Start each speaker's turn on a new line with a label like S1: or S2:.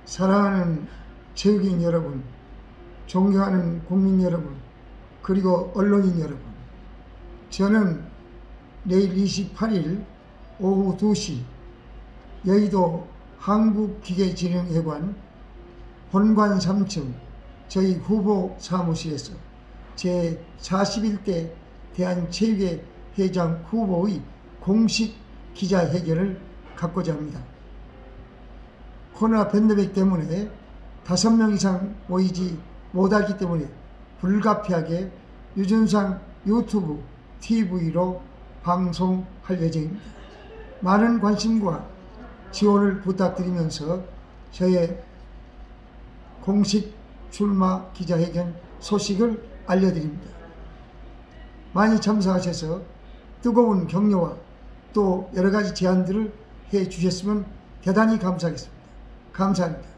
S1: 사랑하는 체육인 여러분, 존경하는 국민 여러분, 그리고 언론인 여러분, 저는 내일 28일 오후 2시 여의도 한국기계진흥회관 본관 3층 저희 후보 사무실에서 제 41대 대한체육회 회장 후보의 공식 기자회견을 갖고자 합니다. 코로나 팬데믹 때문에 5명 이상 모이지 못하기 때문에 불가피하게 유준상 유튜브 TV로 방송할 예정입니다. 많은 관심과 지원을 부탁드리면서 저의 공식 출마 기자회견 소식을 알려드립니다. 많이 참석하셔서 뜨거운 격려와 또 여러가지 제안들을 해 주셨으면 대단히 감사하겠습니다. 감사합니다.